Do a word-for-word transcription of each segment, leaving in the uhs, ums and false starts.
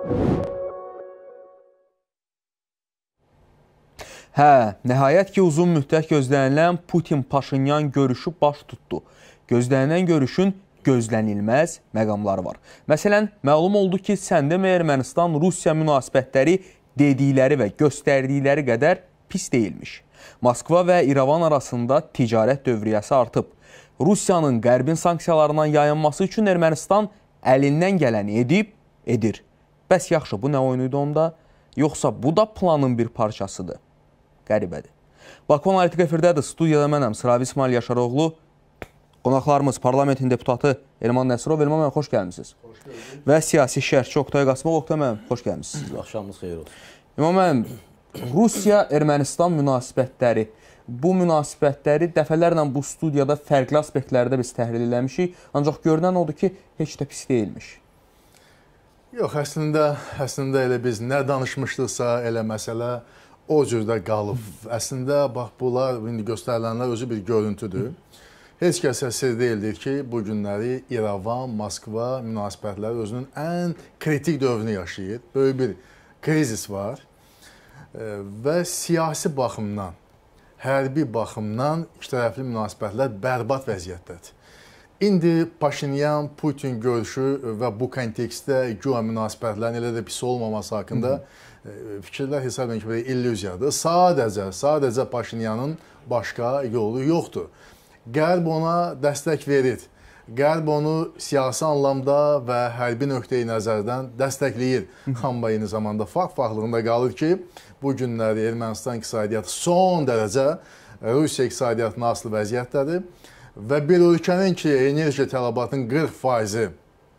Hə, nəhayət ki, uzun müddət gözlənilən Putin-Paşinyan görüşü baş tutdu. Gözlənilən görüşün gözlənilməz məqamları var. Məsələn, məlum oldu ki, səndəmə Ermənistan-Rusiya münasibətləri dedikləri və göstərdikləri qədər pis deyilmiş. Moskva və İrəvan arasında ticarət dövriyyəsi artıb. Rusiyanın qərbin sanksiyalarından yayınması üçün Ermənistan əlindən gələni edib, edir. Bəs yaxşı, bu nə oyunuydu onda? Yoxsa bu da planın bir parçasıdır? Qəribədir. Baku Analitik efirdədir. Studiyada mənəm, Sıravi İsmail Yaşaroğlu. Qonaqlarımız parlamentin deputatı Elman Nəsirov. Elman mənim, xoş gəlmişsiniz. Xoş gəlmişsiniz. Və siyasi şərhçi Oqtay Qasımov. Oqtay mənim, xoş gəlmişsiniz. Axşamınız xeyir olsun. İmam mənim, Rusiya-Ermənistan münasibətləri, bu münasibətləri dəfələrlə bu studiyada fərqli aspektlərdə biz təhlil eləmişik. Ancaq görünən odur ki, heç də pis deyilmiş. Yox, əslində, əslində elə biz nə danışmışdıqsa, elə məsələ o cürdə qalıb. Əslində, bax, bunlar, indi göstərilənlər özü bir görüntüdür. Heç kəsə sir deyildir ki, bu günləri İrəvan, Moskva münasibətləri özünün ən kritik dövrünü yaşayır. Böyük bir krizis var və siyasi baxımdan, hərbi baxımdan ikitərəfli münasibətlər bərbad vəziyyətdədir. İndi Paşinyan, Putin görüşü və bu kontekstdə güya münasibətlərin elə də pis olmaması haqqında fikirlər hesab edən ki, illüziyadır. Sadəcə, sadəcə Paşinyanın başqa yolu yoxdur. Qərb ona dəstək verir. Qərb onu siyasi anlamda və hərbi nöqteyi nəzərdən dəstəkləyir. Amma eyni zamanda fakt faktlığında qalır ki, bu günləri Ermənistan iqtisadiyyatı son dərəcə Rusiya iqtisadiyyatına asılı vəziyyətdədir. Və bir ölkənin ki, enerji tələbatının qırx faizi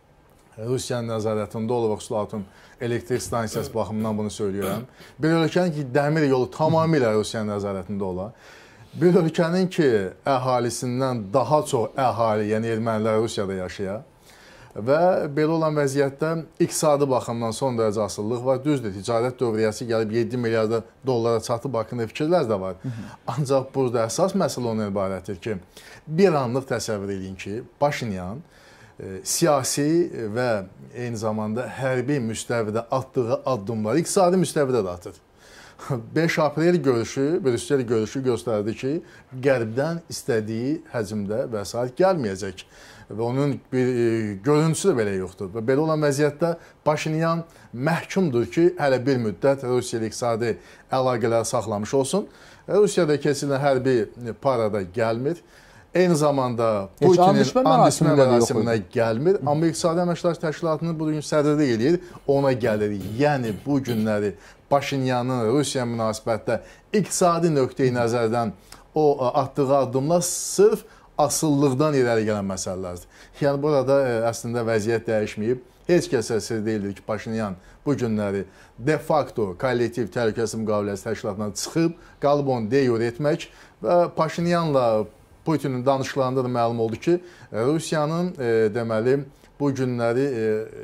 Rusiyanın nəzarətində olur, xüsusilə atom elektrik stansiyası baxımından bunu söyləyirəm. Bir ölkənin ki, dəmir yolu tamamilə Rusiyanın nəzarətində olar. Bir ölkənin ki, əhalisindən daha çox əhali, yəni ermənilər Rusiyada yaşayır. Və belə olan vəziyyətdə iqtisadi baxımdan son dərəcə asıllıq var. Düzdür, ticarət dövriyyəsi gəlib yeddi milyard dollara çatıb haqqında fikirlər də var. Ancaq burada əsas məsələ ondan ibarətdir ki, bir anlıq təsəvvür edin ki, Paşinyan e, siyasi və eyni zamanda hərbi müstəvidə atdığı addımları iqtisadi müstəvidə də atır. beş aprel görüşü, Brüssel görüşü göstərdi ki, Qərbdən istədiyi həcmdə vəsait gəlməyəcək. Və onun bir e, görüntüsü də belə yoxdur. Və belə olan vəziyyətdə Paşinyan məhkumdur ki, hələ bir müddət Rusiya ilə iqtisadi əlaqələr saxlamış olsun. Rusiyada keçirilən hərbi parada gəlmir. Eyni zamanda Putinin andismə mərasiminə gəlmir. Amma İqtisadi Əməkdaşlıq Təşkilatının bugün sədrlik edir, ona gəlir. Yəni, bu günləri Paşinyanın Rusiya münasibətdə iqtisadi nöqteyi nəzərdən o atdığı addımlar sırf asıllıqdan irəli gələn məsələlərdir. Yəni, burada əslində vəziyyət dəyişməyib. Heç kəsə sir deyildir ki, Paşinyan bu günləri de facto kollektiv təhlükəsizlik müqaviləsi təşkilatına çıxıb, qalıb onu de-yure etmək və Paşinyanla Putinin danışıqlarında da məlum oldu ki, Rusiyanın e, deməli bu günləri e,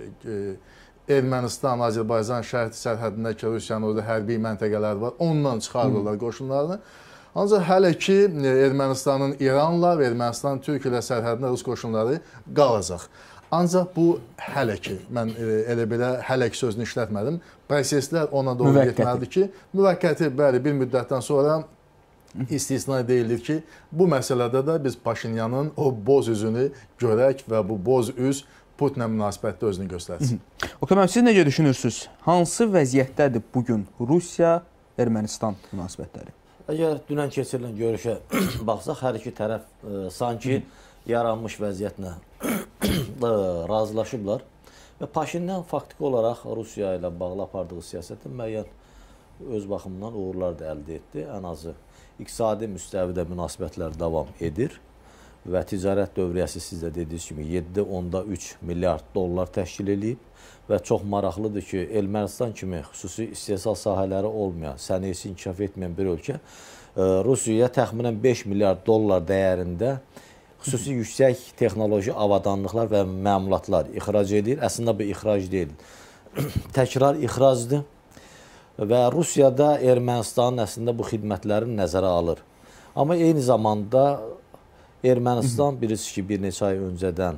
e, Ermənistan, Azərbaycan şərti sərhədində ki, Rusiyanın orada hərbi məntəqələri var, ondan çıxardırlar qoşunlarını. Ancaq hələ ki, Ermənistanın İranla və Ermənistanın Türkiyə ilə sərhədində Rus qoşunları qalacaq. Ancaq bu hələ ki, mən elə belə hələ ki sözünü işlətmədim, proseslər ona doğru getməlidir ki, müvəqqəti, bəli, bir müddətdən sonra istisna deyilir ki, bu məsələdə də biz Paşinyanın o boz üzünü görək və bu boz üz Putinlə münasibətdə özünü göstərsin. Oqtay müəllim, siz necə düşünürsünüz? Hansı vəziyyətdədir bugün Rusiya-Ermənistan münasibətləri? Əgər dünən keçirilən görüşə baxsaq, hər iki tərəf e, sanki yaranmış vəziyyətlə razılaşıblar və Paşinyan faktiki olaraq Rusiya ilə bağlı apardığı siyasətin müəyyən öz baxımından uğurlar da əldə etdi. Ən azı iqtisadi müstəvidə münasibətlər davam edir və ticarət dövriyyəsi siz də dediyiniz kimi yeddi nöqtə üç milyard dollar təşkil edib və çox maraqlıdır ki, Ermənistan kimi xüsusi istehsal sahələri olmayan, sənayesi inkişaf etməyən bir ölkə Rusiyaya təxminən beş milyard dollar dəyərində xüsusi yüksək texnoloji avadanlıqlar və məmulatlar ixrac edir. Əslində bu ixrac deyil, təkrar ixracdır və Rusiyada Ermənistanın əslində bu xidmətlərini nəzərə alır. Amma eyni zamanda Ermənistan bilirsiniz ki, bir neçə ay öncədən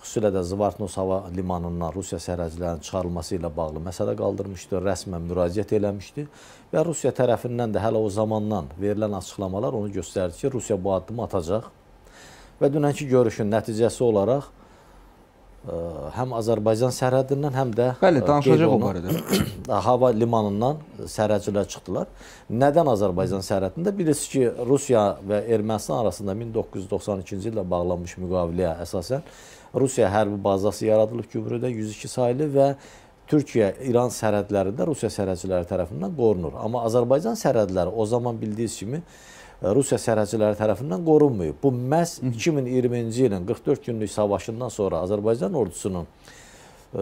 xüsusilə də Zvartnos hava limanından Rusiya sərhədçilərinin çıxarılması ilə bağlı məsələ qaldırmışdı, rəsmən müraciət eləmişdi və Rusiya tərəfindən də hələ o zamandan verilən açıqlamalar onu göstərdi ki, Rusiya bu addımı atacaq və dünənki görüşün nəticəsi olaraq ə, həm Azərbaycan sərhədindən, həm də Bəli, danışacaq o barədə. hava limanından sərhədçilər çıxdılar. Nədən Azərbaycan sərhədində? Bilirsiniz ki, Rusiya və Ermənistan arasında min doqquz yüz doxsan ikinci ildə bağlanmış müqaviləyə əsasən Rusiya hərbi bazası yaradılıb Gümrüdə yüz iki saylı və Türkiyə-İran sərhədlərində Rusiya sərhədçiləri tərəfindən qorunur. Amma Azərbaycan sərhədləri o zaman bildiyiniz kimi Rusiya sərhədçiləri tərəfindən qorunmayıb. Bu məhz iki min iyirminci ilin qırx dörd günlük savaşından sonra Azərbaycan ordusunun ə,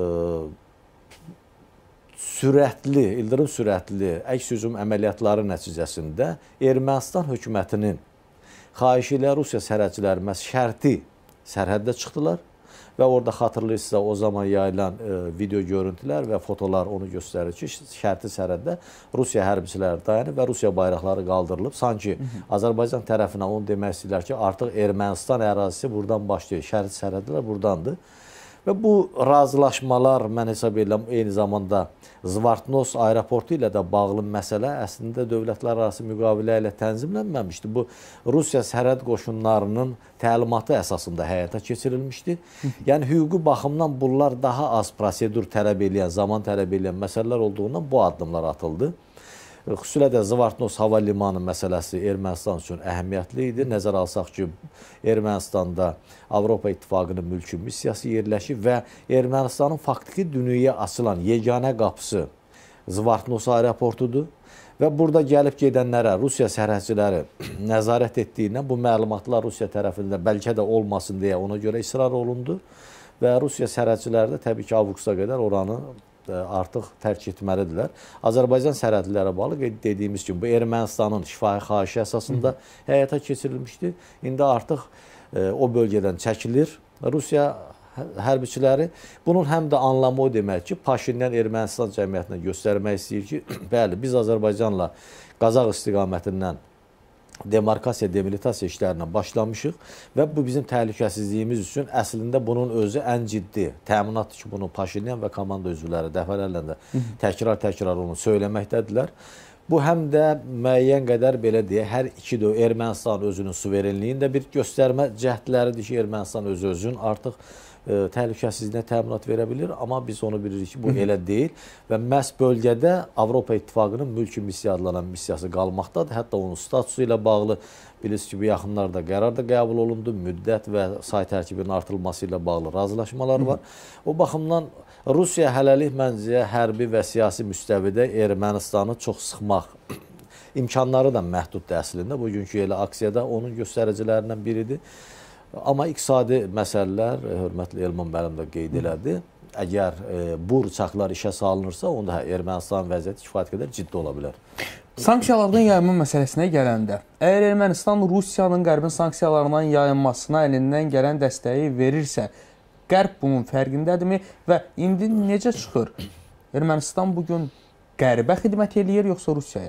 sürətli, ildırım sürətli əks hücum əməliyyatları nəticəsində Ermənistan hökumətinin xahişi ilə Rusiya sərhədçiləri məhz şərti sərhəddə çıxdılar və orada xatırlayırsınızsa o zaman yayılan e, video görüntülər və fotolar onu göstərir ki, şərti sərhəddə Rusiya hərbiçiləri dayanıb və Rusiya bayraqları qaldırılıb. Sanki Azərbaycan tərəfinə onu demək istəyirlər ki, artıq Ermənistan ərazisi buradan başlayır, şərti sərhədlər buradandır. Və bu razılaşmalar, mən hesab edirəm, eyni zamanda Zvartnos aeroportu ilə də bağlı məsələ əslində dövlətlər arası müqavilə ilə tənzimlənməmişdi. Bu, Rusiya sərhəd qoşunlarının təlimatı əsasında həyata keçirilmişdi. Yəni, hüquqi baxımdan bunlar daha az prosedur tələb edən, zaman tələb edən məsələlər olduğundan bu addımlar atıldı. Xüsusilə də Zvartnos hava limanı məsələsi Ermənistan üçün əhəmiyyətli idi. Nəzər alsaq ki, Ermənistanda Avropa İttifaqının mülki missiyası yerləşir və Ermənistanın faktiki dünyaya açılan yeganə qapısı Zvartnos aeroportudur. Və burada gəlib gedənlərə Rusiya sərhədçiləri nəzarət etdiyindən bu məlumatlar Rusiya tərəfində bəlkə də olmasın deyə ona görə israr olundu. Və Rusiya sərhədçiləri də təbii ki, avqusta qədər oranı artıq tərk etməlidirlər. Azərbaycan sərhədlilərə bağlı dediyimiz kimi bu Ermənistanın şifahi xahişi əsasında həyata keçirilmişdi. İndi artıq e, o bölgədən çəkilir Rusiya hərbiçiləri. Bunun həm də anlamı o demək ki, Paşinyan Ermənistan cəmiyyətinə göstərmək istəyir ki, bəli, biz Azərbaycanla Qazaq istiqamətindən demarkasiya, demilitasiya işlərinə başlamışıq və bu bizim təhlükəsizliyimiz üçün əslində bunun özü ən ciddi təminatdır ki, bunu Paşinyan və komanda üzvləri dəfələrlə də təkrar-təkrar onu söyləməkdədirlər. Bu həm də müəyyən qədər belə deyə hər iki də Ermənistan özünün suverenliyini də bir göstərmə cəhdləridir ki, Ermənistan öz-özün artıq e, təhlükəsizliyinə təminat verə bilir, amma biz onu bilirik ki, bu elə deyil və məhz bölgədə Avropa İttifaqının mülki missiya adlanan missiyası qalmaqdadır. Hətta onun statusu ilə bağlı bilirsiniz ki, bu yaxınlarda qərar da qəbul olundu, müddət və say tərkibinin artırılması ilə bağlı razılaşmalar var. O baxımdan Rusiya hələlik məncə hərbi və siyasi müstəvidə Ermənistanı çox sıxmaq imkanları da məhduddur əslində. Bugünkü elə aksiyada onun göstəricilərindən biridir. Amma iqtisadi məsələlər, hörmətli Elman müəllim də qeyd elədi. Əgər e, bu rıçaqlar işə salınırsa, onda Ermənistan vəziyyəti kifayət qədər ciddi ola bilər. Sanksiyalardan yayınma məsələsinə gələndə, əgər Ermənistan Rusiyanın qərbin sanksiyalarından yayınmasına əlindən gələn dəstəyi verirsə, Qərb bunun fərqindədirmi və indi necə çıxır? Ermənistan bugün Qərbə xidmət eləyir, yoxsa Rusiyaya?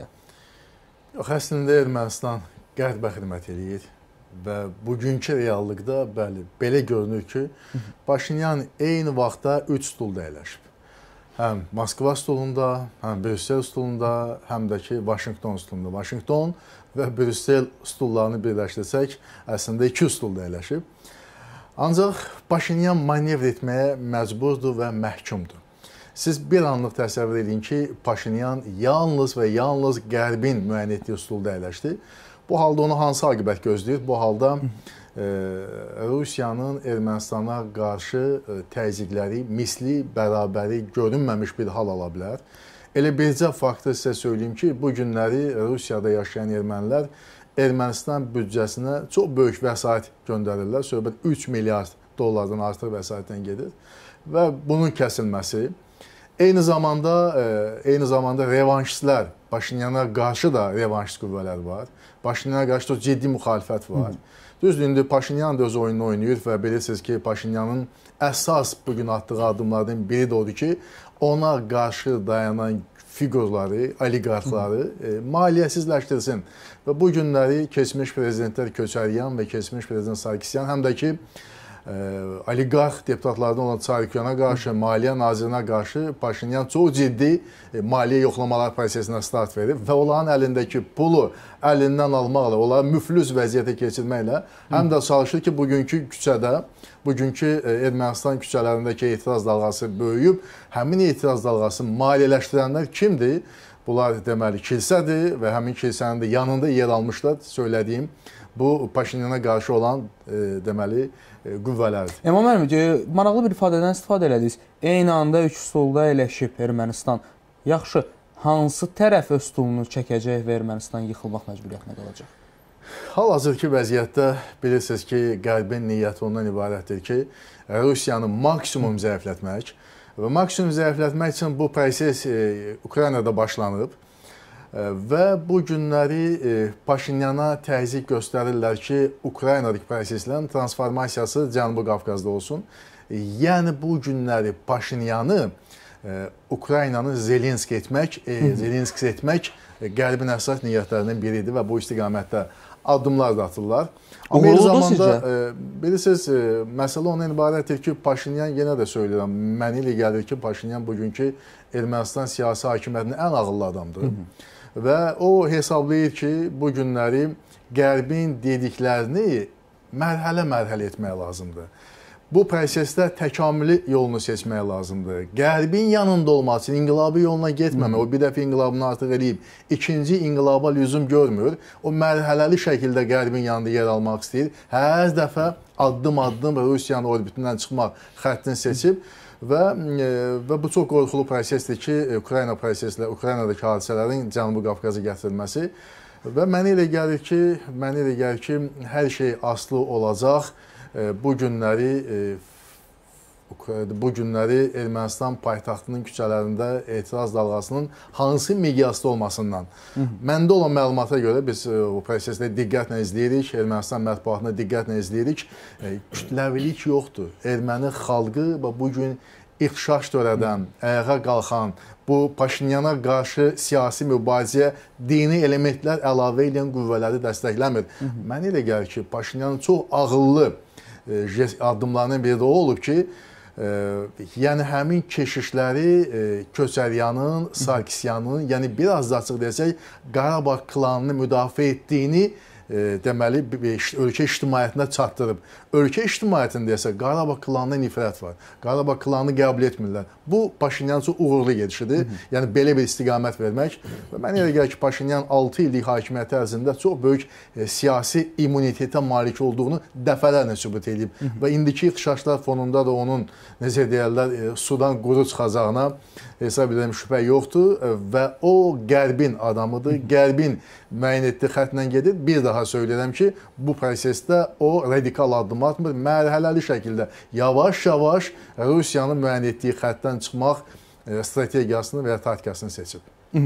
Yox, əslində Ermənistan Qərbə xidmət eləyir və bugünkü reallıqda bəli, belə görünür ki, Paşinyan eyni vaxtda üç stulda əyləşib. Həm Moskva stulunda, həm Brüssel stulunda, həm də ki, Vaşinqton stulunda. Vaşinqton və Brüssel stullarını birləşdirsək, əslində iki stulda əyləşib. Ancaq Paşinyan manevr etməyə məcburdur və məhkumdur. Siz bir anlıq təsəvvür edin ki, Paşinyan yalnız və yalnız Qərbin müəyyən etdiyi stulda əyləşdi. Bu halda onu hansı aqibət gözləyir? Bu halda e, Rusiyanın Ermənistana qarşı e, təzyiqləri, misli, bərabəri görünməmiş bir hal ala bilər. Elə bircə faktı sizə söyləyim ki, bu günləri Rusiyada yaşayan ermənilər Ermənistan büdcəsinə çox böyük vəsait göndərirlər. Söhbət üç milyard dollardan artıq vəsaitdən gedir və bunun kəsilməsi eyni zamanda eyni zamanda revanşistlər, Paşinyana qarşı da revanşist qüvvələr var. Paşinyana qarşı da ciddi müxalifət var. Düzdür, indi Paşinyan da öz oyununu oynayır və bilirsiniz ki, Paşinyanın əsas bugün atdığı addımlardan biri də odur ki, ona qarşı dayanan fiqurları, oliqarxları e, maliyyəsizləşdirsin. Və bu günləri keçmiş prezidentlər Köçəryan və keçmiş prezident Sarkisyan həm də ki, oliqarx deputatlardan olan Çarıkyana qarşı, Maliyyə nazirinə qarşı Paşinyan çox ciddi maliyyə yoxlamalar prosesinə start verib və onların əlindəki pulu əlindən almaqla, onları müflüs vəziyyətə keçirməklə həm də çalışır ki, bugünkü küçədə, bugünkü Ermənistan küçələrindəki etiraz dalğası böyüyüb, həmin etiraz dalğasını maliyyələşdirənlər kimdir? Bunlar deməli kilsədir və həmin kilsənin də yanında yer almışlar, söylədiyim bu Paşinyana qarşı olan e, deməli e, qüvvələrdir. Emam müəllim, maraqlı bir ifadədən istifadə elədiniz. Eyni anda üç stolda əyləşib Ermənistan. Yaxşı, hansı tərəf öz stolunu çəkəcək və Ermənistan yıxılmaq məcburiyyətinə qalacaq? Hal-hazırki vəziyyətdə bilirsiniz ki, Qərbin niyyəti ondan ibarətdir ki, Rusiyanı maksimum zəiflətmək və maksimum zəiflətmək üçün bu proses e, Ukraynada başlanıb e, və bu günləri e, Paşinyana təzyiq göstərirlər ki, Ukraynadakı proseslərin transformasiyası Cənubi Qafqazda olsun. E, yəni bu günləri Paşinyanı e, Ukraynanı Zelenski etmək, e, Zelenski etmək e, Qərbin əsas niyyətlərindən biridir və bu istiqamətdə addımlar da atırlar. Amma eyni zamanda e, bilirsiniz, e, məsələ ondan ibarətdir ki, Paşinyan, yenə də söyləyirəm, mənə elə gəlir ki, Paşinyan bugünkü Ermənistan siyasi hakimiyyətinin ən ağıllı adamdır. Hı -hı. Və o hesablayır ki, bu günləri Qərbin dediklərini mərhələ-mərhələ etmək lazımdır. Bu prosesdə təkamülü yolunu seçmək lazımdır. Qərbin yanında olmaq üçün inqilabi yoluna getməmək, o bir dəfə inqilabını artıq eləyib, ikinci inqilaba lüzum görmür. O mərhələli şəkildə Qərbin yanında yer almaq istəyir. Hər dəfə addım-addım Rusiyanın orbitindən çıxmaq xəttini seçib və və bu çox qorxulu prosesdir ki, Ukrayna proseslə, Ukraynadakı hadisələrin Cənubi Qafqaza gətirilməsi və mənə elə gəlir ki, mənə elə gəlir ki, hər şey asılı olacaq. Bu günləri bu günləri Ermənistan paytaxtının küçələrində etiraz dalğasının hansı miqyasda olmasından. Hı -hı. Məndə olan məlumata görə biz o prosesdə diqqətlə izləyirik, Ermənistan mətbuatını diqqətlə izləyirik. Kütləvilik yoxdur. Erməni xalqı bu gün ixşaş törədən, ayağa qalxan, bu Paşinyana qarşı siyasi mübarizəyə dini elementlər əlavə edən qüvvələri dəstəkləmir. Hı -hı. Mənə elə gəlir ki, Paşinyanın çox ağıllı addımlarının biri də o olub ki, e, yəni həmin keşişləri e, Köçəryanın, Sarkisyanın, yəni biraz da açıq desək, Qarabağ klanını müdafiə etdiyini e, deməli ölkə ictimaiyyətinə çatdırıb. Ölkə ictimaiyyətində isə Qarabağ klanına nifrət var. Qarabağ klanını qəbul etmirlər. Bu Paşinyan üçün uğurlu gedişidir. Hı -hı. Yəni belə bir istiqamət vermək. Və mənə elə gəlir ki, Paşinyan altı illik hakimiyyəti ərzində çox böyük e, siyasi immunitetə malik olduğunu dəfələrlə sübut edib. Hı -hı. Və indiki ixşaşlar fonunda da onun necə deyirlər, e, sudan quru çıxacağına hesab edirəm şübhə yoxdur və o Qərbin adamıdır. Hı -hı. Qərbin müəyyən etdiyi xəttlə gedir. Bir daha söyləyirəm ki, bu prosesdə o radikal addım atmır, mərhələli şəkildə yavaş-yavaş Rusiyanın müəyyən etdiyi xəttdən çıxmaq strategiyasını və ya taktikasını seçib.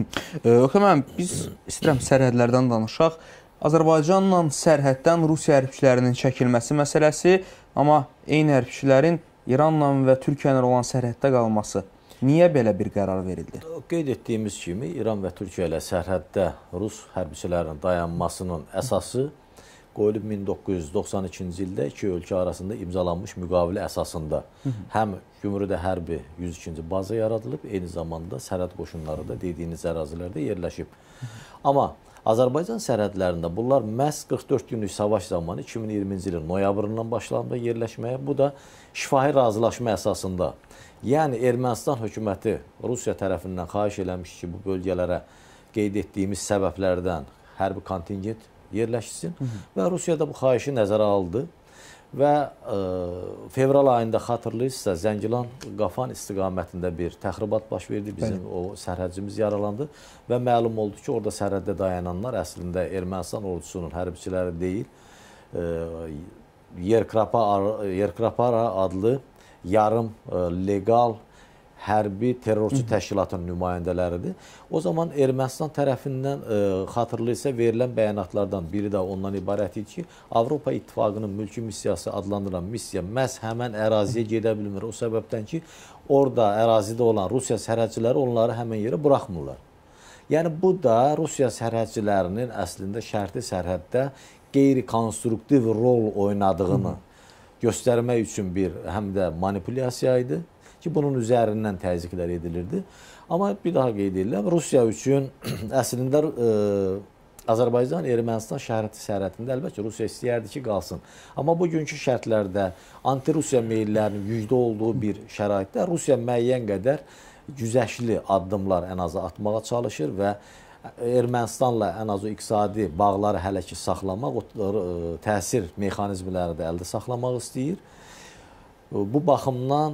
Ökəməm, biz istəyirəm sərhədlərdən danışaq. Azərbaycanla sərhəddən Rusiya hərbçilərinin çəkilməsi məsələsi, amma eyni hərbçilərin İranla və Türkiyə ilə olan sərhəddə qalması. Niyə belə bir qərar verildi? Qeyd etdiyimiz kimi, İran və Türkiyə ilə sərhəddə Rus hərbçilərinin dayanmasının əsası qoyulub min doqquz yüz doxsan ikinci ildə iki ölkə arasında imzalanmış müqavilə əsasında. Hı -hı. Həm Gümrüdə hərbi yüz ikinci baza yaradılıb, eyni zamanda sərhəd qoşunları da dediyiniz ərazilərdə yerləşib. Hı -hı. Amma Azərbaycan sərhədlərində bunlar məhz qırx dörd günlük savaş zamanı iki min iyirminci ilin noyabrından başlandı yerləşməyə. Bu da şifahi razılaşma əsasında. Yəni Ermənistan hökuməti Rusiya tərəfindən xahiş eləmiş ki, bu bölgələrə qeyd etdiyimiz səbəblərdən hərbi kontingent yerləşsin. Hı -hı. Və Rusiya da bu xahişi nəzərə aldı və e, fevral ayında xatırlayırsınızsa Zəngilan Qafan istiqamətində bir təxribat baş verdi. Bizim Bəli. o sərhədcimiz yaralandı və məlum oldu ki, orada sərhəddə dayananlar əslində Ermənistan ordusunun hərbçiləri deyil, e, Yerkrapara adlı yarım e, legal hərbi terrorçu təşkilatının nümayəndələridir. O zaman Ermənistan tərəfindən e, xatırlayırsa verilən bəyanatlardan biri də ondan ibarət idi ki, Avropa İttifaqının mülki missiyası adlandıran missiya məhz həmən əraziyə gedə bilmir. O səbəbdən ki, orada ərazidə olan Rusiya sərhədçiləri onları həmən yerə buraxmırlar. Yəni bu da Rusiya sərhədçilərinin əslində şərti sərhəddə qeyri-konstruktiv rol oynadığını göstərmək üçün bir həm də manipulyasiya idi ki, bunun üzərindən təzyiqlər edilirdi. Amma bir daha qeyd edirəm, Rusiya üçün əslində e, Azərbaycan, Ermənistan şərti sərhədində əlbəttə Rusiya istəyərdi ki, qalsın. Amma bugünkü şərtlərdə anti-Rusiya meyillərinin yüzdə olduğu bir şəraitdə Rusiya müəyyən qədər güzəştli addımlar ən azı atmağa çalışır və Ermənistanla ən azı iqtisadi bağları hələ ki saxlamaq, o təsir mexanizmləri də əldə saxlamaq istəyir. Bu baxımdan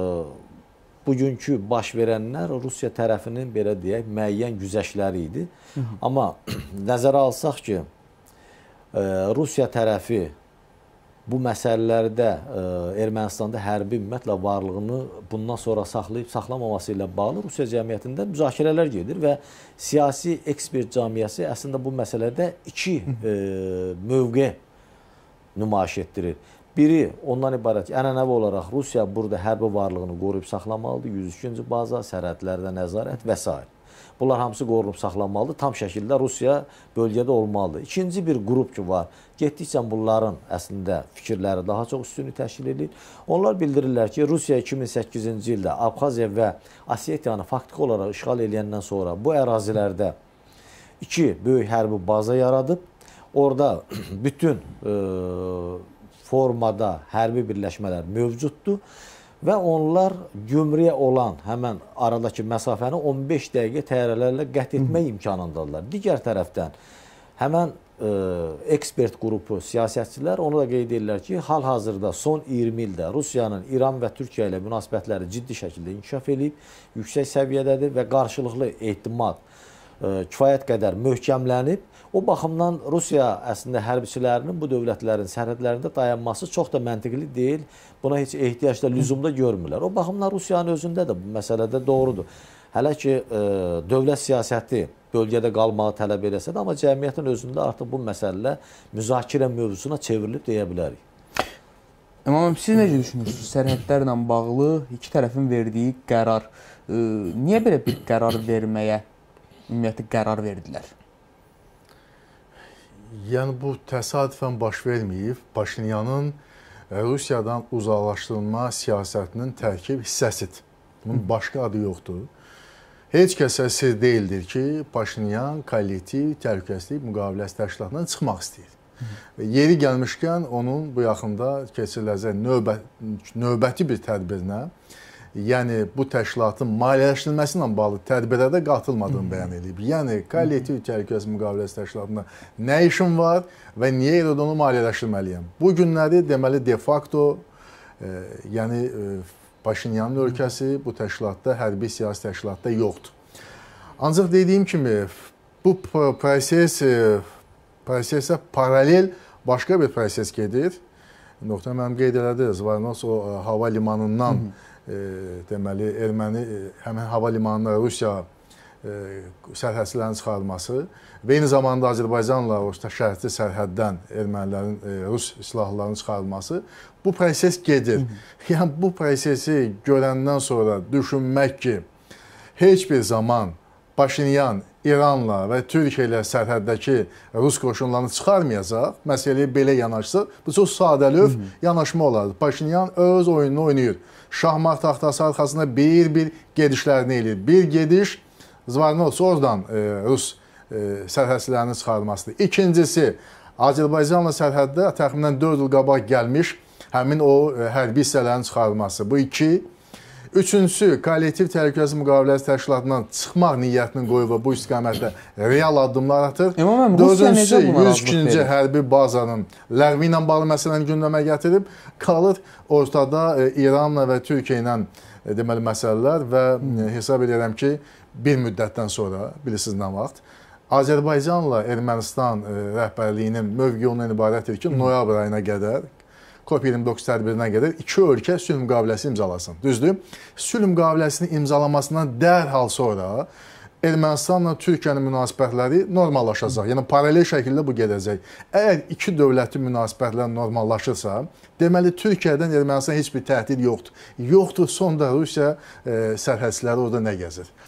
bugünkü baş verənlər Rusiya tərəfinin belə deyək müəyyən güzəştləri idi. Hı -hı. Amma nəzərə alsaq ki, Rusiya tərəfi bu məsələlərdə Ermənistanda hərbi ümumiyyətlə varlığını bundan sonra saxlayıb saxlamaması ilə bağlı Rusiya cəmiyyətində müzakirələr gedir və siyasi ekspert cəmiyyəti əslində bu məsələdə iki mövqe nümayiş etdirir. Biri ondan ibarət ki, ənənəvi olaraq Rusiya burada hərbi varlığını qoruyub saxlamalıdır, yüz ikinci baza, sərhədlərdə nəzarət və s. Bunlar hamısı qorunub saxlanmalıdır, tam şəkildə Rusiya bölgədə olmalıdır. İkinci bir qrup ki var, getdikcə bunların əslində fikirləri daha çox üstünlük təşkil edir. Onlar bildirirlər ki, Rusiya iki min səkkizinci ildə Abxaziya və Osetiyanı faktiki olaraq işğal edəndən sonra bu ərazilərdə iki böyük hərbi baza yaradıb. Orada bütün e, formada hərbi birləşmələr mövcuddur və onlar gümrüyə olan həmən aradakı məsafəni on beş dəqiqə təyyarələrlə qət etmək imkanındadılar. Digər tərəfdən həmən e, ekspert qrupu, siyasətçilər onu da qeyd edirlər ki, hal-hazırda son iyirmi ildə Rusiyanın İran və Türkiyə ilə münasibətləri ciddi şəkildə inkişaf edib, yüksək səviyyədədir və qarşılıqlı etimad e, kifayət qədər möhkəmlənib. O baxımdan Rusiya əslində hərbiçilərinin bu dövlətlərin sərhədlərində dayanması çox da məntiqli deyil. Buna heç ehtiyac da, lüzumda görmürlər. O baxımdan Rusiyanın özündə də bu məsələdə doğrudur. Hələ ki, e, dövlət siyasəti bölgədə qalmağı tələb eləsə də, amma cəmiyyətin özündə artıq bu məsələ müzakirə mövzusuna çevrilib deyə bilərik. İmam, siz necə düşünürsünüz? Sərhədlərlə bağlı iki tərəfin verdiyi qərar, e, niyə belə bir qərar verməyə ümumiyyətlə qərar verdilər? Yəni, bu təsadüfən baş verməyib, Paşinyanın Rusiyadan uzaqlaşdırılma siyasətinin tərkib hissəsidir. Bunun başqa adı yoxdur. Heç kəsə sir deyildir ki, Paşinyan kollektiv təhlükəsizlik müqaviləsi təşkilatından çıxmaq istəyir. Və yeri gəlmişkən onun bu yaxında keçiriləcək növbə, növbəti bir tədbirinə, yəni bu təşkilatın maliyyələşdirilməsi ilə bağlı tədbirə də qatılmadığını bəyan edib. Yəni, kollektiv təhlükəsizlik müqaviləsi təşkilatında nə işim var və niyə elə onu maliyyələşdirməliyəm? Bu günləri deməli de facto, e, yəni e, Paşinyanın ölkəsi bu təşkilatda, hərbi siyasi təşkilatda yoxdur. Ancaq dediyim kimi, bu proses, e, prosesə paralel başqa bir proses gedir. Nöqtə mənim qeyd elədi, Zvarnos o hava limanından E, deməli, erməni e, həmin hava limanına Rusiya e, sərhədçilərin çıxarılması və eyni zamanda Azərbaycanla o şərti sərhəddən ermənilərin, e, Rus silahlarının çıxarılması bu proses gedir. Yəni, bu prosesi görəndən sonra düşünmək ki, heç bir zaman Paşinyan İranla və Türkiyə ilə sərhəddəki Rus qoşunlarını çıxarmayacaq, məsələyə belə yanaşsa, bu çox sadəlöv yanaşma olardı. Paşinyan öz oyununu oynayır. Şahmat taxtası arxasında bir-bir gedişlərini eləyir. Bir gediş Zvarnos oradan e, Rus e, sərhədçilərinin çıxarılmasıdır. İkincisi, Azərbaycanla sərhəddə təxminən dörd il qabaq gəlmiş həmin o e, hərbi hissələrin çıxarılması. Bu iki. Üçüncüsü, kollektiv təhlükəsizlik müqaviləsi təşkilatından çıxmaq niyyətini qoyub və bu istiqamətdə real addımlar atır. Dördüncüsü, yüz ikinci hərbi bazanın ləğvi ilə bağlı məsələni gündəmə gətirib, qalır ortada e, İranla və Türkiyə ilə e, deməli məsələlər və e, hesab edirəm ki, bir müddətdən sonra, bilirsiniz nə vaxt, Azərbaycanla Ermənistan e, rəhbərliyinin mövqeyi ondan ibarətdir ki, noyabr ayına qədər COP iyirmi doqquz tədbirinə qədər iki ölkə sülh müqaviləsi imzalasın. Düzdür? Sülh müqaviləsini imzalamasından dərhal sonra Ermənistanla Türkiyənin münasibətləri normallaşacaq. Yəni, paralel şəkildə bu gedəcək. Əgər iki dövlətin münasibətləri normallaşırsa, deməli, Türkiyədən Ermənistan heç bir təhdid yoxdur. Yoxdur, sonda Rusiya e, sərhədçiləri orada nə gəzir?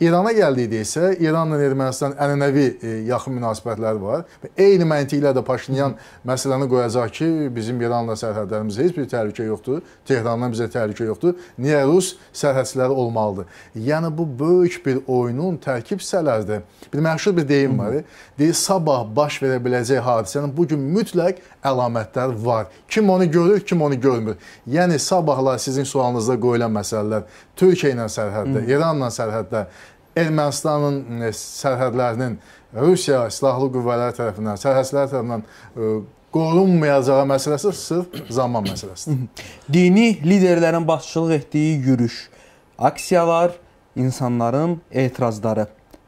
İrana gəldikdə isə İranla Ermənistan ənənəvi e, yaxın münasibətləri var. Eyni məntiqlə də Paşinyan məsələni qoyacaq ki, bizim İranla sərhədlərimizdə heç bir təhlükə yoxdur, Tehrandan bizə təhlükə yoxdur. Niyə Rus sərhədçiləri olmalıdır? Yəni bu böyük bir oyunun tərkib hissələridir. Bir məşhur bir deyim var. Deyir, sabah baş verə biləcək hadisənin bugün mütləq əlamətlər var. Kim onu görür, kim onu görmür. Yəni sabahlar sizin sualınızda qoyulan məsələlər Türkiyə ilə sərhəddə, İranla sərhəddə, Ermənistanın sərhədlərinin Rusiya silahlı qüvvələri tərəfindən, sərhədçilər tərəfindən ə, qorunmayacağı məsələsi sırf zaman məsələsidir. Dini liderlərin başçılıq etdiyi yürüş, aksiyalar, insanların etirazları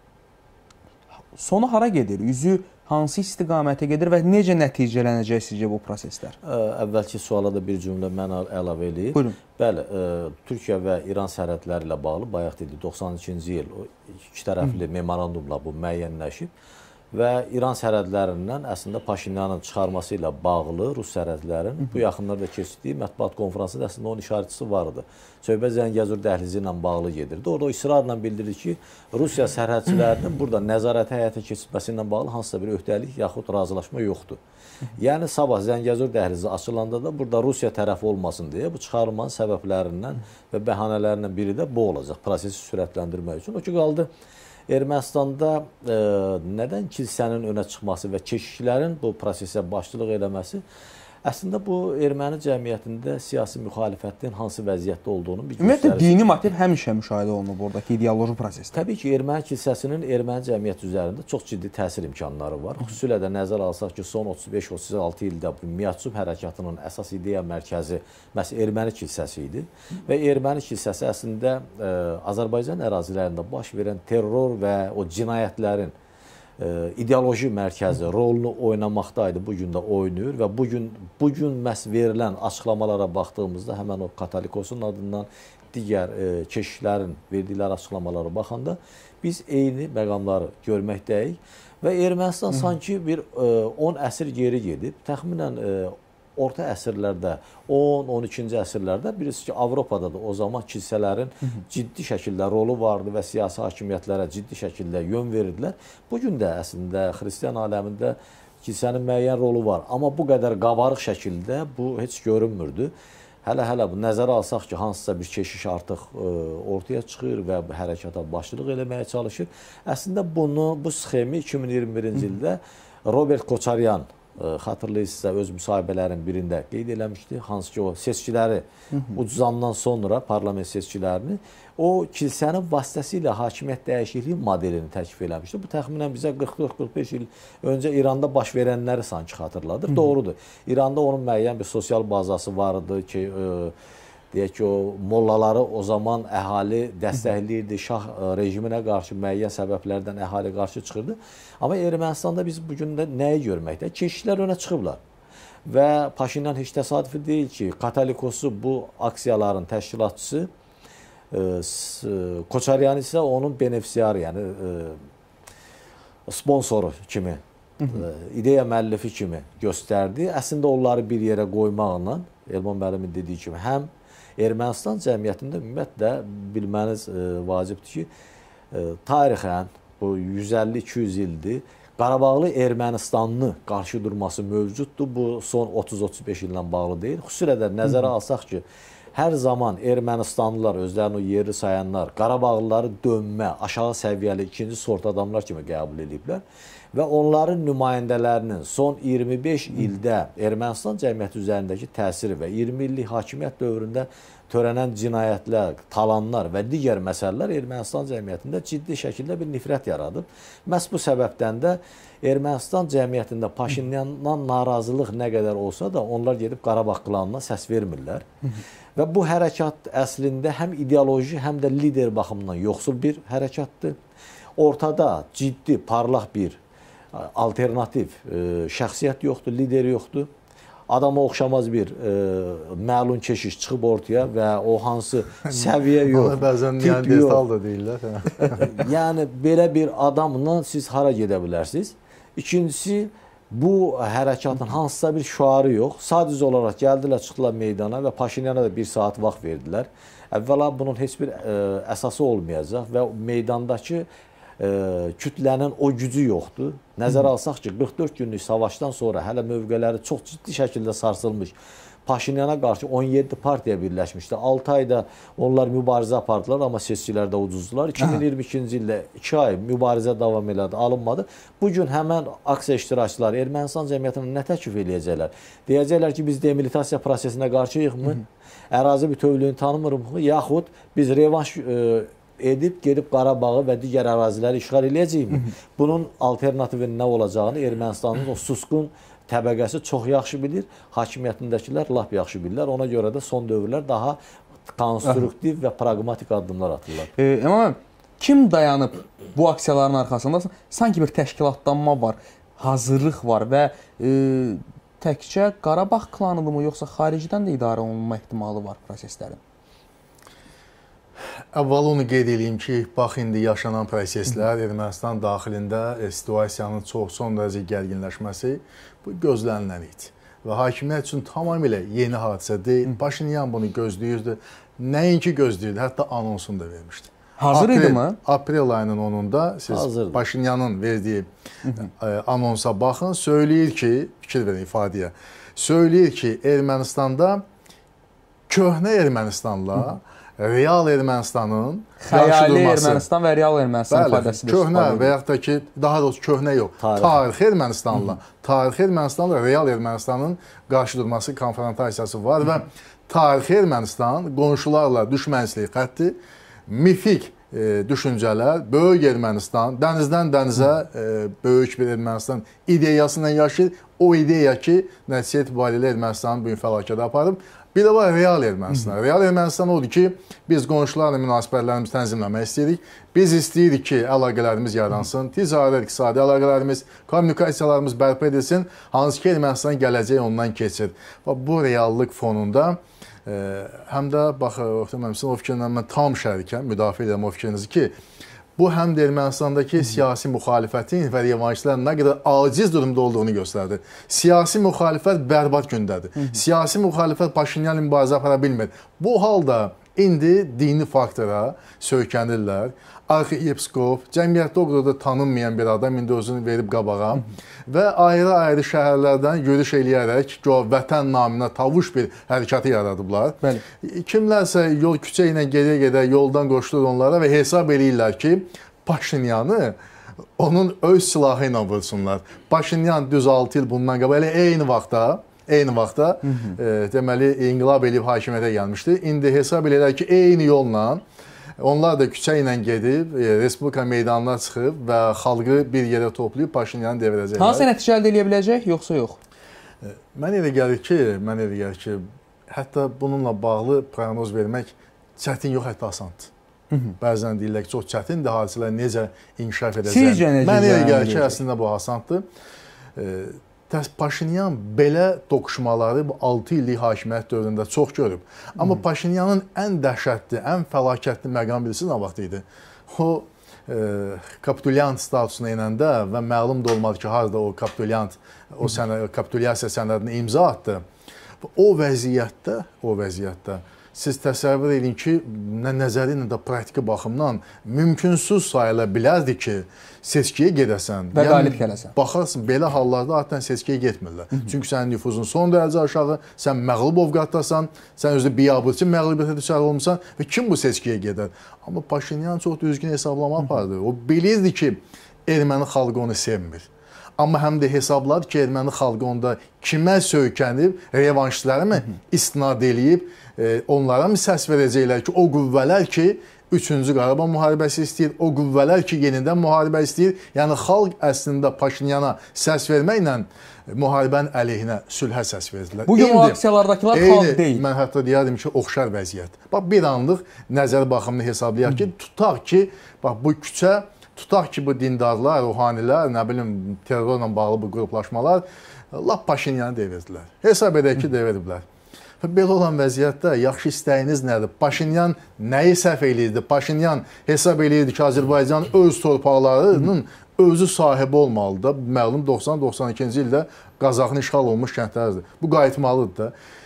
sonu hara gedir? Üzü hansı istiqamətə gedir və necə nəticələnəcək sizcə bu proseslər? Əvvəlki suala da bir cümlə mən əlavə edeyim. Buyurun. Bəli, Türkiyə və İran sərhədləri ilə bağlı bayaq dedik, doxsan ikinci il iki tərəfli memorandumla bu müəyyənləşib və İran sərhədlərindən əslində Paşinyanın çıxarması ilə bağlı Rus sərhədlərinin bu yaxınlarda keçdiyi mətbuat konferansında əslində onun işarətçisi vardı. Söhbət Zəngəzur dəhlizi ilə bağlı gedirdi. Orada o israrla bildirir ki, Rusiya sərhədçilərinin burada nəzarət həyata keçirməsi ilə bağlı hansısa bir öhdəlik yaxud razılaşma yoxdur. Yəni sabah Zəngəzur dəhlizi açılanda da burada Rusiya tərəfi olmasın deyə bu çıxarılmanın səbəblərindən və bəhanələrindən biri də bu olacaq, prosesi sürətləndirmək üçün. O ki, qaldı Ermənistanda e, nədən kilsənin önə çıxması və keşişlərin bu prosesə başçılıq eləməsi əslində bu erməni cəmiyyətində siyasi müxalifətin hansı vəziyyətdə olduğunu bir göstərir. Ümumiyyətlə dini motiv həmişə müşahidə olunur buradakı ideoloji prosesdə. Təbii ki, erməni kilsəsinin erməni cəmiyyət üzərində çox ciddi təsir imkanları var. Xüsusilə də nəzərə alsaq ki, son otuz beş otuz altı ildə bu Miyatsub hərəkatının əsas ideya mərkəzi məhz erməni kilsəsi idi və erməni kilsəsi əslində ə, Azərbaycan ərazilərində baş verən terror və o cinayətlərin ideoloji mərkəzi rolunu oynamaqdaydı, bugün də oynayır və bugün, bugün məhz verilən açıqlamalara baxdığımızda həmən o Katalikosun adından digər e, keşişlərin verdikləri açıqlamalara baxanda biz eyni məqamları görməkdəyik və Ermənistan Hı. sanki bir e, on əsr geri gedib, təxminən e, orta əsrlərdə, on on ikinci əsrlərdə birisi ki, Avropada da o zaman kilsələrin ciddi şəkildə rolu vardı və siyasi hakimiyyətlərə ciddi şəkildə yön verirdilər. Bugün də əslində xristian aləmində kilsənin müəyyən rolu var, amma bu qədər qabarıq şəkildə bu heç görünmürdü. Hələ-hələ bu nəzərə alsaq ki, hansısa bir keşiş artıq ə, ortaya çıxır və bu hərəkata başçılıq eləməyə çalışır. Əslində bunu, bu sxemi iki min iyirmi birinci ildə Robert Koçaryan xatırlayırsınızsa öz müsahibələrinin birində qeyd eləmişdi. Hansı ki o seçkiləri ucuzandan sonra parlament seçkilərini o kilsənin vasitəsilə hakimiyyət dəyişikliyi modelini təklif eləmişdi. Bu təxminən bizə qırx dörd qırx beş il öncə İranda baş verənləri sanki xatırladır. Hı -hı. Doğrudur. İranda onun müəyyən bir sosial bazası vardı ki, e, deyək ki, o mollaları o zaman əhali dəstəkləyirdi, şah rejiminə qarşı müəyyən səbəblərdən əhali qarşı çıxırdı. Amma Ermənistanda biz bugün də nəyi görməkdə? Keşişlər önə çıxıblar. Və Paşinyan heç təsadüfi deyil ki, Katalikosu bu aksiyaların təşkilatçısı, Koçaryan isə onun benefisiarı, yəni sponsoru kimi, Hı -hı. ideya müəllifi kimi göstərdi. Əslində onları bir yerə qoymaqla, Elman müəllimin dediyi kimi, həm Ermənistan cəmiyyətində ümumiyyətlə bilməniz e, vacibdir ki, e, tarixən bu yüz əlli iki yüz ildir Qarabağlı Ermənistanlı qarşı durması mövcuddur. Bu son otuz otuz beş illə bağlı deyil. Xüsusilə də nəzərə alsaq ki, hər zaman Ermənistanlılar, özlərini o yerli sayanlar, Qarabağlıları dönmə, aşağı səviyyəli ikinci sort adamlar kimi qəbul ediblər. Və onların nümayəndələrinin son iyirmi beş ildə Ermənistan cəmiyyəti üzərindəki təsiri və iyirmi illik hakimiyyət dövründə törənən cinayətlər, talanlar və digər məsələlər Ermənistan cəmiyyətində ciddi şəkildə bir nifrət yaradıb. Məhz bu səbəbdən də Ermənistan cəmiyyətində Paşinyandan narazılıq nə qədər olsa da onlar gedib Qarabağ klanına səs vermirlər. Və bu hərəkat əslində həm ideoloji, həm də lider baxımından yoxsul bir hərəkatdır. Ortada ciddi, parlaq bir alternativ e, şəxsiyyət yoxdur, lider yoxdur. Adama oxşamaz bir e, məlun keşiş çıxıb ortaya və o hansı səviyyə yox, ona bəzən Neandertal da deyirlər. Yəni belə bir adamla siz hara gedə bilərsiniz? İkincisi, bu hərəkatın hansısa bir şüarı yox. Sadəcə olaraq gəldilər, çıxdılar meydana və Paşinyana da bir saat vaxt verdilər. əvvəla bunun heç bir ə, əsası olmayacaq və meydandakı ə, kütlənin o gücü yoxdur. Nəzərə alsaq ki, qırx dörd günlük savaşdan sonra hələ mövqeləri çox ciddi şəkildə sarsılmış. Paşinyana qarşı on yeddi partiya birləşmişdi. altı ayda onlar mübarizə apardılar, amma seçkilərdə ucuzdular. iki min iyirmi ikinci ildə iki ay mübarizə davam elədi, alınmadı. Bugün həmən aksiya iştirakçıları Ermənistan cəmiyyətinə nə təklif eləyəcəklər? Deyəcəklər ki, biz demilitasiya prosesinə qarşıyıqmı? Ərazi bütövlüyünü tanımırıq mı? Yaxud biz revanş e, edib, gedib Qarabağı və digər əraziləri işğal eləyəcəyikmi? Bunun alternativinin nə olacağını Ermənistanın o susqun təbəqəsi çox yaxşı bilir, hakimiyyətindəkilər lap yaxşı bilirlər. Ona görə də son dövrlər daha konstruktiv və praqmatik addımlar atırlar. E, amma kim dayanıb bu aksiyaların arxasında? Sanki bir təşkilatlanma var, hazırlıq var və e, təkcə Qarabağ klanıdırmı, yoxsa xaricdən də idarə olunma ehtimalı var proseslərin? Əvvəl onu qeyd edeyim ki, bax indi yaşanan proseslər, Ermənistan daxilində e, situasiyanın çox son dərəcə gərginləşməsi bu gözlənilən idi. Və hakimiyyət üçün tamamilə yeni hadisə deyil. Paşinyan bunu gözləyirdi. Nəinki gözləyirdi, hətta anonsunu da vermişdi. Hazır idi mi? Aprel ayının onunda siz Hazırdı. Paşinyanın verdiyi e, anonsa baxın, söyləyir ki, fikir verin ifadəyə, söyləyir ki, Ermənistanda köhnə Ermənistanla real Ermənistanın xəyali Ermənistan və real Ermənistan ifadəsidir. Köhnə və yaxud da ki, daha doğrusu köhnə yox, tarixi Ermənistanla, tarixi Ermənistanla real Ermənistanın qarşı durması konfrontasiyası var və tarixi Ermənistan qonşularla düşmənçilik xətti, mifik e, düşüncələr, böyük Ermənistan, dənizdən dənizə e, böyük bir Ermənistan ideyasından yaşayır. O ideya ki, nəticə etibarilə Ermənistanın bugün fəlakətə aparıb. Bir də var real Ermənistan. Real Ermənistan odur ki, biz qonşularla münasibətlərimizi tənzimləmək istəyirik. Biz istəyirik ki, əlaqələrimiz yaransın, ticarət, iqtisadi əlaqələrimiz, kommunikasiyalarımız bərpa edilsin, hansı ki, Ermənistan gələcək ondan keçir. Bu reallıq fonunda e, həm də, bax, o fikirlə mən tam şərikəm, müdafiə edirəm o fikrinizi ki, bu həm də Ermənistandakı siyasi müxalifətin və revanşçilərin nə qədər aciz durumda olduğunu göstərdi. Siyasi müxalifət bərbad gündədir. Siyasi müxalifət Paşinyanla mübarizə apara bilmir. Bu halda indi dini faktora söykənirlər. Arxiyepiskop, cəmiyyətdə o qədər də tanınmayan bir adam indi özünü verib qabağa və ayrı-ayrı şəhərlərdən yürüş eləyərək vətən naminə tavuş bir hərəkatı yaradıblar. Bəli. Kimlərsə yol küçə ilə gedə-gedə yoldan qoşulur onlara və hesab eləyirlər ki, Paşinyanı onun öz silahı ilə vursunlar. Paşinyan düz altı il bundan qabaq elə eyni vaxtda Eyni vaxtda e, deməli, inqilab eləyib hakimiyyətə gəlmişdi. İndi hesab eləyirlər ki, eyni yolla onlar da küçə ilə gedib, e, Respublika meydanına çıxıb və xalqı bir yerə toplayıb Paşinyanı devirəcəklər. Hansı nəticə əldə edə biləcək, yoxsa yox? E, mən elə gəlir ki, mən elə gəlir ki, hətta bununla bağlı proqnoz vermək çətin yox, hətta asandır. Hı -hı. Bəzən deyirlər ki, çox çətindir, hadisələr necə inkişaf edəcək. Sizcə necə? Mən elə gəlir ki, əslində bu asandır. E, Paşinyan belə toqquşmaları bu altı illik hakimiyyət dövründə çox görüb. Amma Paşinyanın ən dəhşətli, ən fəlakətli məqam bilirsiz nə vaxt idi? O e, kapitulyant statusuna inəndə və məlum da olmadı ki, harada o kapitulyant, o sənə, kapitulyasiya sənədini imza atdı. O vəziyyətdə, o vəziyyətdə siz təsəvvür edin ki, nə nəzəri, nə də praktiki baxımdan mümkünsüz sayıla bilərdi ki, seçkiyə gedəsən. Və qalib gələsən. Baxarsın, belə hallarda adətən seçkiyə getmirlər. Hı -hı. Çünki sənin nüfuzun son dərəcə aşağı, sən məğlub ovqatdasan, sən özü biabırçı məğlubiyyətə düşər olmuşsan və kim bu seçkiyə gedər? Amma Paşinyan çox düzgün hesablama apardı. O bilirdi ki, erməni xalqı onu sevmir. Amma həm də hesabladı ki, erməni xalqı onda kimə söykənib, revanşçilərə mi istinad eləyib, e, onlara mı səs verəcəklər ki, o qüvvələr ki, üçüncü Qarabağ müharibəsi istəyir, o qüvvələr ki, yenidən müharibə istəyir. Yəni, xalq əslində Paşinyana səs verməklə müharibənin əleyhinə sülhə səs verdilər. Bugün o aksiyalardakılar xalq deyil. Mən hətta deyərdim ki, oxşar vəziyyət. Bax, bir anlıq nəzər baxımını hesablayaq ki, tutaq ki, bax, bu küçə, tutaq ki, bu dindarlar, ruhanilər, nə bilim, terrorla bağlı bu qruplaşmalar lap Paşinyanı devirdilər. Hesab edək ki, devirdilər. Belə olan vəziyyətdə yaxşı istəyiniz nədir? Paşinyan nəyi səhv eləyirdi? Paşinyan hesab eləyirdi ki, Azərbaycan öz torpaqlarının özü sahibi olmalıdır. Məlum doxsan doxsan ikinci ildə Qazaxın işğal olmuş kəndlərdir. Bu qayıtmalıdır da.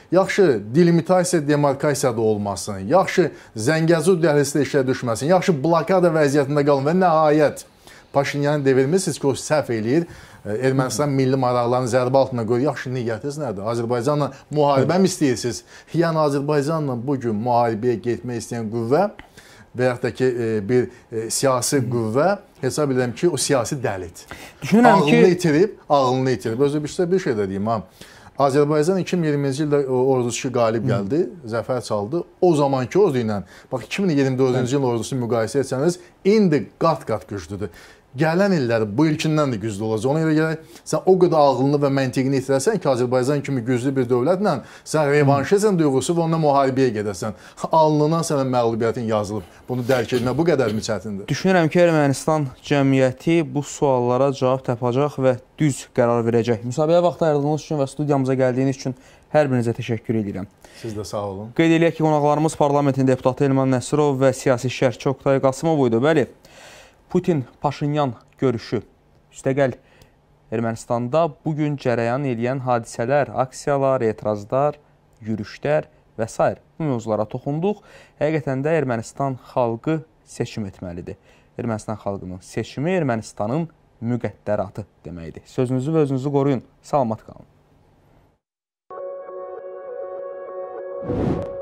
yaxşı delimitasiya, demarkasiya da olmasın, yaxşı Zəngəzur dəhlizdə işə düşməsin, yaxşı blokada vəziyyətində qalın və nəhayət Paşinyanı devirmişsiniz ki, o səhv eləyir. Ermənistan milli maraqlarını zərbə altına qoyur. Yaxşı niyyətiniz nədir? Azərbaycanla müharibə mi istəyirsiniz? Yəni Azərbaycanla bugün müharibəyə getmək istəyən qüvvə və yaxud da ki bir siyasi qüvvə hesab edirəm ki, o siyasi dəlidir. Düşünürəm ki, ağlını itirib, ağlını itirib. Özü bir, bir şey də deyim ha. Azərbaycan iki min iyirminci ildə ordusu qalib gəldi, zəfər çaldı. O zamanki ordu ilə, bax iki min iyirmi dördüncü il ordusunu müqayisə etsəniz, indi qat-qat güclüdür. Gələn illər bu ilkindən də güclü olacaq. Ona görə gələk, sən o qədər ağlını və məntiqini itirəsən ki, Azərbaycan kimi güclü bir dövlətlə sən revanşizm duyğusu və onunla müharibəyə gedəsən. Alnından sənə məğlubiyyətin yazılıb. Bunu dərk etmək bu qədər mi çətindir? Düşünürəm ki, Ermənistan cəmiyyəti bu suallara cavab tapacaq və düz qərar verəcək. Müsabiqəyə vaxt ayırdığınız üçün və studiyamıza gəldiyiniz üçün hər birinizə təşəkkür edirəm. Siz də sağ olun. Qeyd eləyək ki, qonaqlarımız parlamentin deputatı Elman Nəsirov və siyasi şərhçi Oktay Qasımov idi. Bəli, Putin-Paşinyan görüşü. Üstəgəl Ermənistanda bugün cərəyan eləyən hadisələr, aksiyalar, etirazlar, yürüşlər və s. bu mövzulara toxunduq. Həqiqətən də Ermənistan xalqı seçim etməlidir. Ermənistan xalqının seçimi Ermənistanın müqəddəratı deməkdir. Sözünüzü və özünüzü qoruyun. Salamat qalın.